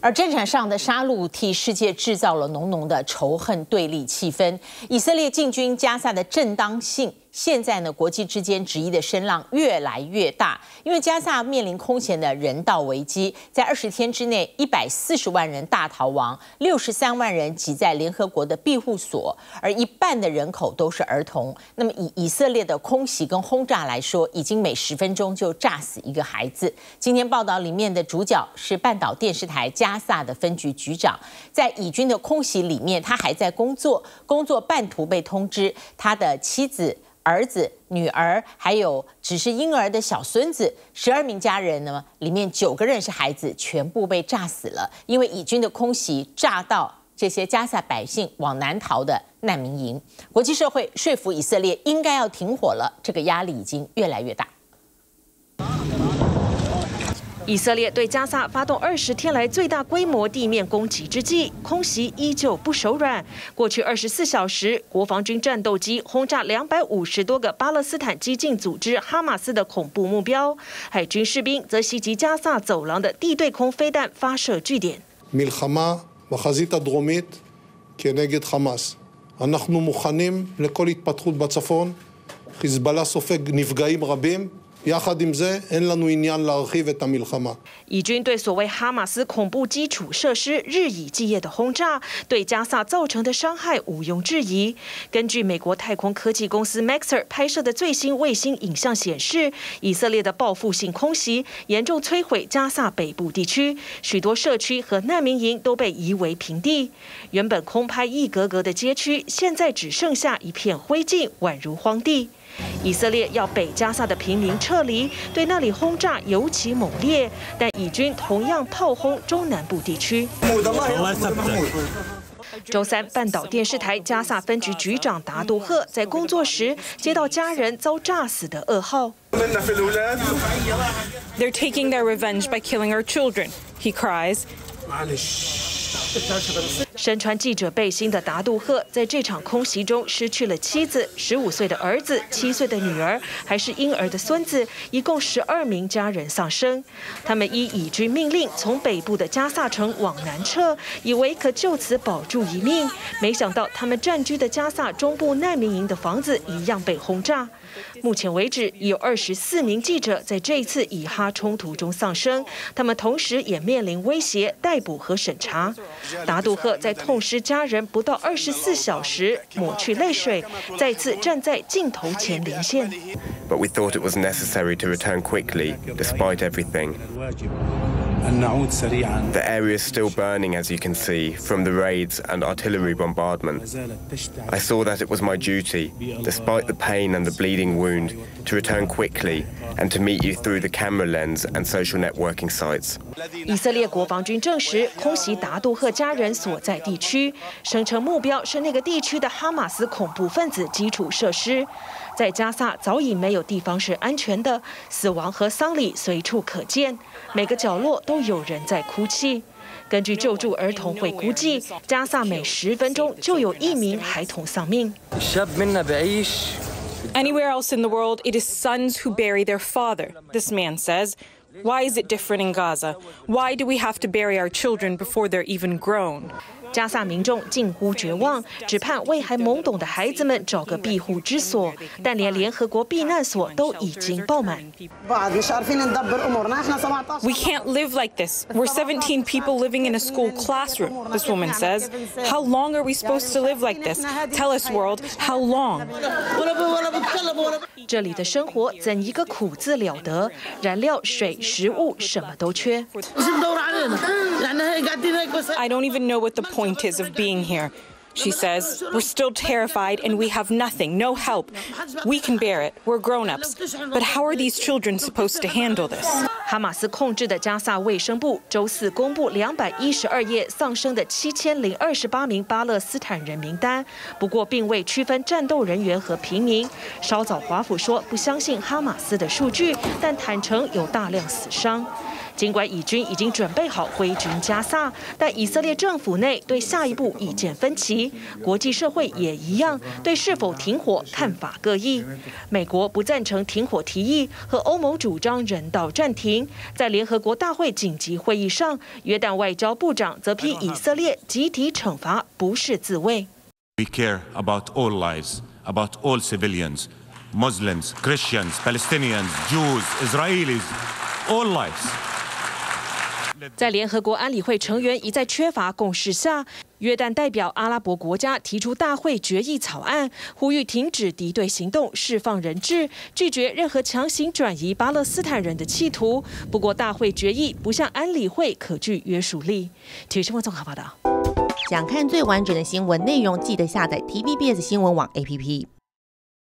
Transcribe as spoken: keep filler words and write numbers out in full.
而战场上的杀戮替世界制造了浓浓的仇恨对立气氛。以色列进军加萨的正当性，现在呢，国际之间质疑的声浪越来越大，因为加萨面临空前的人道危机，在二十天之内，一百四十万人大逃亡，六十三万人挤在联合国的庇护所，而一半的人口都是儿童。那么以以色列的空袭跟轰炸来说，已经每十分钟就炸死一个孩子。今天报道里面的主角是半岛电视台加萨的分局局长，在以军的空袭里面，他还在工作，工作半途被通知，他的妻子、儿子、女儿，还有只是婴儿的小孙子，十二名家人呢，里面九个人是孩子，全部被炸死了。因为以军的空袭炸到这些加萨百姓往南逃的难民营，国际社会说服以色列应该要停火了，这个压力已经越来越大。 以色列对加萨发动二十天来最大规模地面攻击之际，空袭依旧不手软。过去二十四小时，国防军战斗机轰炸两百五十多个巴勒斯坦激进组织哈马斯的恐怖目标，海军士兵则袭击加萨走廊的地对空飞弹发射据点。 מלחמה בחזית הדרומית כנגד חמאס. אנחנו מוכנים לכל התפתחות בצפון. חיזבאללה סופג נפגעים רבים. יחד עם זה, אין לנו עניין להרחיב את המלחמה. 以军对所谓哈马斯恐怖基础设施日以继夜的轰炸，对加萨造成的伤害毋庸置疑。根据美国太空科技公司 Maxar 拍摄的最新卫星影像显示，以色列的报复性空袭严重摧毁加萨北部地区，许多社区和难民营都被夷为平地。原本空拍一格格的街区，现在只剩下一片灰烬，宛如荒地。以色列要北加萨的平民撤离，对那里轰炸尤其猛烈，但以军同样炮轰中南部地区。周三，半岛电视台加萨分局局长达杜赫在工作时接到家人遭炸死的噩耗。 They're taking their revenge by killing our children, he cries. 身穿记者背心的达杜赫在这场空袭中失去了妻子、十五岁的儿子、七岁的女儿，还是婴儿的孙子，一共十二名家人丧生。他们依以军命令从北部的加萨城往南撤，以为可就此保住一命，没想到他们占据的加萨中部难民营的房子一样被轰炸。目前为止，已有二十四名记者在这一次以哈冲突中丧生，他们同时也面临威胁、逮捕和审查。达杜赫在痛失家人不到二十四小时，抹去泪水，再次站在镜头前连线。 But we thought it was necessary to return quickly, despite everything. The area is still burning, as you can see, from the raids and artillery bombardment. I saw that it was my duty, despite the pain and the bleeding wound, to return quickly and to meet you through the camera lens and social networking sites. 以色列国防军证实空袭达杜赫家人所在地区，声称目标是那个地区的哈马斯恐怖分子基础设施。在加萨早已没有地方是安全的，死亡和丧礼随处可见，每个角落都有人在哭泣。根据救助儿童会估计，加萨每十分钟就有一名孩童丧命。 Anywhere else in the world, it is sons who bury their father, this man says. Why is it different in Gaza? Why do we have to bury our children before they're even grown? 加萨民众近乎绝望，只盼为还懵懂的孩子们找个庇护之所，但连联合国避难所都已经爆满。 We can't live like this. We're seventeen people living in a school classroom, this woman says. How long are we supposed to live like this? Tell us, world, how long? 这里的生活怎一个苦字了得，燃料、水、食物什么都缺。 I don't even know what the point is of being here, she says. We're still terrified and we have nothing, no help. We can bear it. We're grown-ups. But how are these children supposed to handle this? 哈马斯控制的加萨卫生部周四公布两百一十二页丧生的七千零二十八名巴勒斯坦人名单，不过并未区分战斗人员和平民。稍早华府说不相信哈马斯的数据，但坦承有大量死伤。 尽管以军已经准备好挥军加萨，但以色列政府内对下一步意见分歧，国际社会也一样，对是否停火看法各异。美国不赞成停火提议，和欧盟主张人道暂停。在联合国大会紧急会议上，约旦外交部长则批以色列集体惩罚不是自卫。 We care about all lives, about all civilians, Muslims, Christians, Palestinians, Jews, Israelis, all lives. 在联合国安理会成员一再缺乏共识下，约旦代表阿拉伯国家提出大会决议草案，呼吁停止敌对行动、释放人质，拒绝任何强行转移巴勒斯坦人的企图。不过，大会决议不像安理会可具约束力。体育新闻综合报道。 想看最完整的新闻内容，记得下载 T V B S 新闻网 A P P。